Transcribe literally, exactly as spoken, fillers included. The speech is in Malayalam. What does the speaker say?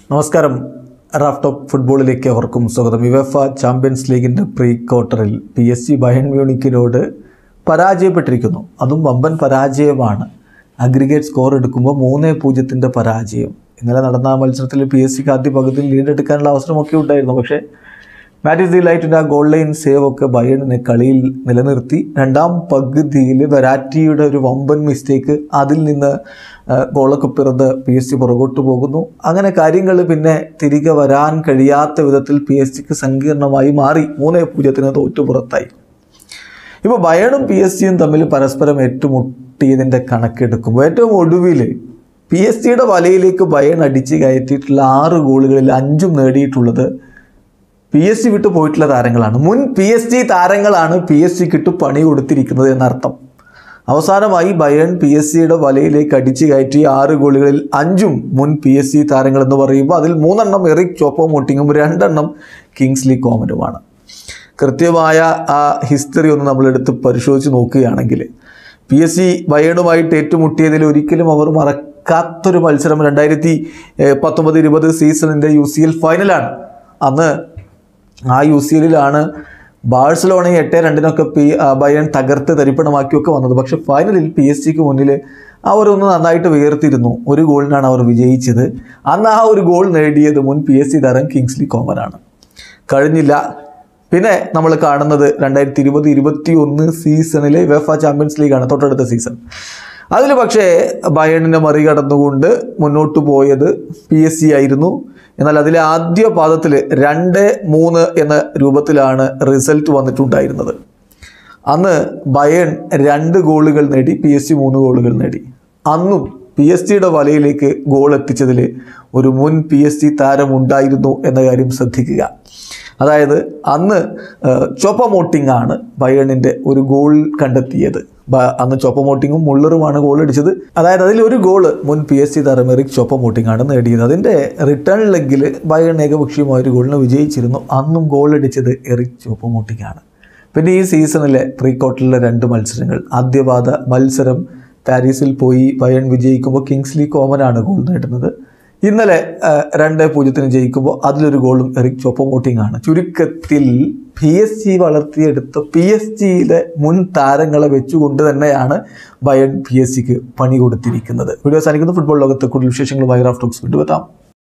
നമസ്കാരം. റാഫ് ടോക്ക് ഫുട്ബോളിലേക്ക് അവർക്കും സ്വാഗതം. യുവേഫ ചാമ്പ്യൻസ് ലീഗിൻ്റെ പ്രീ ക്വാർട്ടറിൽ പി എസ് ജി ബയൺ മ്യൂണിക്കിനോട് പരാജയപ്പെട്ടിരിക്കുന്നു. അതും വമ്പൻ പരാജയമാണ്. അഗ്രിഗേറ്റ് സ്കോർ എടുക്കുമ്പോൾ മൂന്ന് പൂജ്യത്തിൻ്റെ പരാജയം. ഇന്നലെ നടന്ന ആ മത്സരത്തിൽ പി എസ് സിക്ക് ആദ്യ പകുതിയിൽ ലീഡെടുക്കാനുള്ള അവസരമൊക്കെ ഉണ്ടായിരുന്നു. പക്ഷേ മാറ്റിസ് ദി ലൈറ്റിൻ്റെ ആ ഗോൾ ലൈൻ സേവ് ഒക്കെ ബയണിനെ കളിയിൽ നിലനിർത്തി. രണ്ടാം പകുതിയിൽ വെരാറ്റിയുടെ ഒരു വമ്പൻ മിസ്റ്റേക്ക്, അതിൽ നിന്ന് ഗോളൊക്കെ പിറന്ന് പി എസ് സി പുറകോട്ട് പോകുന്നു. അങ്ങനെ കാര്യങ്ങൾ പിന്നെ തിരികെ വരാൻ കഴിയാത്ത വിധത്തിൽ പി എസ് സിക്ക് സങ്കീർണമായി മാറി. മൂന്നേ പൂജ്യത്തിന് തോറ്റു പുറത്തായി. ഇപ്പോൾ ബയണും പി എസ് സിയും തമ്മിൽ പരസ്പരം ഏറ്റുമുട്ടിയതിൻ്റെ കണക്കെടുക്കുമ്പോൾ ഏറ്റവും ഒടുവിൽ പി എസ് സിയുടെ വലയിലേക്ക് ബയൺ അടിച്ച് കയറ്റിയിട്ടുള്ള ആറ് ഗോളുകളിൽ അഞ്ചും നേടിയിട്ടുള്ളത് പി എസ് സി വിട്ടു പോയിട്ടുള്ള താരങ്ങളാണ്. മുൻ പി എസ് ജി താരങ്ങളാണ് പി എസ് സിക്ക് ഇട്ട് പണി കൊടുത്തിരിക്കുന്നത് എന്നർത്ഥം. അവസാനമായി ബയൺ പി എസ് സിയുടെ വലയിലേക്ക് അടിച്ചു കയറ്റി ആറ് ഗോളുകളിൽ അഞ്ചും മുൻ പി എസ് സി താരങ്ങൾ എന്ന് പറയുമ്പോൾ അതിൽ മൂന്നെണ്ണം എറിക് ചോപ്പോ-മോട്ടിങ്ങും രണ്ടെണ്ണം കിങ്സ്ലി കോമനുമാണ്. കൃത്യമായ ആ ഹിസ്റ്ററി ഒന്ന് നമ്മളെടുത്ത് പരിശോധിച്ച് നോക്കുകയാണെങ്കിൽ പി എസ് സി ബയണുമായിട്ട് ഏറ്റുമുട്ടിയതിൽ ഒരിക്കലും അവർ മറക്കാത്തൊരു മത്സരം രണ്ടായിരത്തി പത്തൊമ്പത് ഇരുപത് സീസണിൻ്റെ യു സി എൽ ഫൈനലാണ്. അന്ന് ആ യു സി എല്ലിലാണ് ബാഴ്സലോണയെ എട്ട് രണ്ടിനൊക്കെ പി ബയൺ തകർത്ത് തരിപ്പണമാക്കിയൊക്കെ വന്നത്. പക്ഷേ ഫൈനലിൽ പി എസ് സിക്ക് മുന്നിൽ അവരൊന്ന് നന്നായിട്ട് ഉയർത്തിയിരുന്നു. ഒരു ഗോളിനാണ് അവർ വിജയിച്ചത്. അന്ന് ആ ഒരു ഗോൾ നേടിയത് മുൻ പി എസ് സി താരം കിങ്സ്ലി കോമനാണ്. കഴിഞ്ഞില്ല. പിന്നെ നമ്മൾ കാണുന്നത് രണ്ടായിരത്തി ഇരുപത് ഇരുപത്തി ഒന്ന് സീസണിലെ യുവേഫ ചാമ്പ്യൻസ് ലീഗാണ്, തൊട്ടടുത്ത സീസൺ. അതിൽ പക്ഷേ ബയണിനെ മറികടന്നുകൊണ്ട് മുന്നോട്ട് പോയത് പി എസ് സി ആയിരുന്നു. എന്നാൽ അതിലെ ആദ്യ പാദത്തിൽ രണ്ട് മൂന്ന് എന്ന രൂപത്തിലാണ് റിസൾട്ട് വന്നിട്ടുണ്ടായിരുന്നത്. അന്ന് ബയൺ രണ്ട് ഗോളുകൾ നേടി, പി എസ് സി മൂന്ന് ഗോളുകൾ നേടി. അന്നും പി എസ് സിയുടെ വലയിലേക്ക് ഗോൾ എത്തിച്ചതിൽ ഒരു മുൻ പി എസ് സി താരമുണ്ടായിരുന്നു എന്ന കാര്യം ശ്രദ്ധിക്കുക. അതായത് അന്ന് ചോപ്പോ-മോട്ടിങ് ആണ് ബയണിൻ്റെ ഒരു ഗോൾ കണ്ടെത്തിയത്. അന്ന് ചോപ്പോ-മോട്ടിങ്ങും മുള്ളറുമാണ് ഗോൾ അടിച്ചത്. അതായത് അതിൽ ഒരു ഗോള് മുൻ പി എസ് സി താരം എറിക് ചോപ്പോ-മോട്ടിങ് ആണ് നേടിയത്. അതിൻ്റെ റിട്ടേൺ ലെഗിൽ ബയൺ ഏകപക്ഷീയമായ ഒരു ഗോളിന് വിജയിച്ചിരുന്നു. അന്നും ഗോൾ അടിച്ചത് എറിക് ചോപ്പോ-മോട്ടിങ്ങ് ആണ്. പിന്നെ ഈ സീസണിലെ പ്രീ ക്വാർട്ടറിലെ രണ്ട് മത്സരങ്ങൾ, ആദ്യപാദ മത്സരം പാരീസിൽ പോയി ബയൺ വിജയിക്കുമ്പോൾ കിങ്സ്ലി കോമനാണ് ഗോൾ നേടുന്നത്. ഇന്നലെ രണ്ട് പൂജ്യത്തിന് ജയിക്കുമ്പോൾ അതിലൊരു ഗോളും എറിക് ചോപ്പോ-മോട്ടിങ്ങ് ആണ്. ചുരുക്കത്തിൽ പി എസ് ജി വളർത്തിയെടുത്ത പി എസ് ജിയിലെ മുൻ താരങ്ങളെ വെച്ചുകൊണ്ട് തന്നെയാണ് ബയൺ പി എസ് സിക്ക് പണി കൊടുത്തിരിക്കുന്നത്. വീഡിയോ സാധിക്കുന്ന ഫുട്ബോൾ ലോകത്തെ കൂടുതൽ വിശേഷങ്ങളുമായി റാഫ് ടോക്സ് കൊണ്ടുവെത്താം.